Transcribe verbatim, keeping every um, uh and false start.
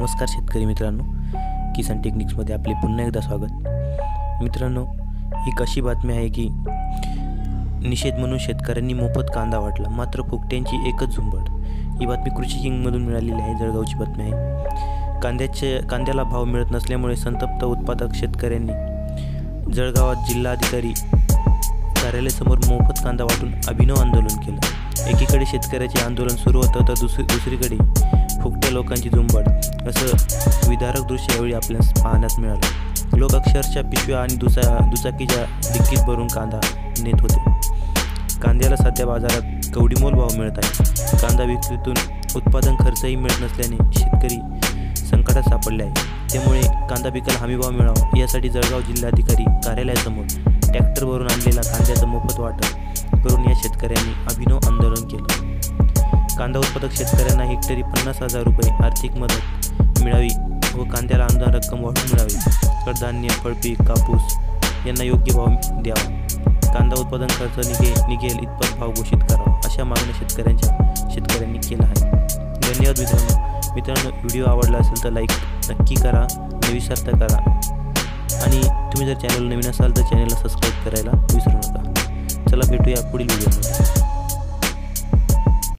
नमस्कार शेतकरी मित्रांनो, किसान टेक्निक्समध्ये आपले पुन्हा एकदा स्वागत। मित्रांनो, एक अशी बातमी आहे की निषेध म्हणून शेतकऱ्यांनी मोफत कांदा वाटला, मात्र फुकट्यांची एकच झुंबड। ही बातमी कृषी किंगमधून मिळालेली आहे, जळगावची बातमी आहे। कांद्याचे कांद्याला भाव मिळत नसल्यामुळे संतप्त उत्पादक शेतकऱ्यांनी जळगावात जिल्हाधिकारी कार्यालयासमोर मोफत कांदा वाटून अभिनव आंदोलन केलं। एकीकडे शेतकऱ्याचे आंदोलन सुरू होतं तर दुसरी दुसरीकडे फुकट्या लोकांची झुंबड, असं विदारक दृश्य यावेळी आपल्यास पाहण्यास मिळालं। लोक अक्षरशः पिशव्या आणि दुचा दुचाकीच्या डिक्कीत भरून कांदा नेत होते। कांद्याला सध्या बाजारात कवडीमोल भाव मिळत आहे। कांदा विक्रीतून उत्पादन खर्चही मिळत नसल्याने शेतकरी संकटात सापडले आहे। त्यामुळे कांदा पिकाला हमीभाव मिळावा यासाठी जळगाव जिल्हाधिकारी कार्यालयासमोर ट्रॅक्टरवरून आणलेला कांद्याचं मोफत वाटप करून या शेतकऱ्यांनी अभिनव आंदोलन केलं। कांदा उत्पादक शेतकऱ्यांना हेक्टरी पन्नास हजार रुपये आर्थिक मदत मिळावी व कांद्याला अनुदान रक्कम वाढवून मिळावी। कडधान्य, फळपीक, कापूस यांना योग्य भाव द्यावा। कांदा उत्पादन खर्च निघे निघेल इतपत भाव घोषित करावा, अशा मागण्या शेतकऱ्यांच्या शेतकऱ्यांनी केल्या आहेत। धन्यवाद मित्रांनो। मित्रांनो, व्हिडिओ आवडला असेल तर लाईक नक्की करा, विसरता करा आणि तुम्ही जर चॅनल नवीन असाल तर चॅनलला सबस्क्राईब करायला विसरू नका। चला भेटूया पुढील व्हिडिओमध्ये।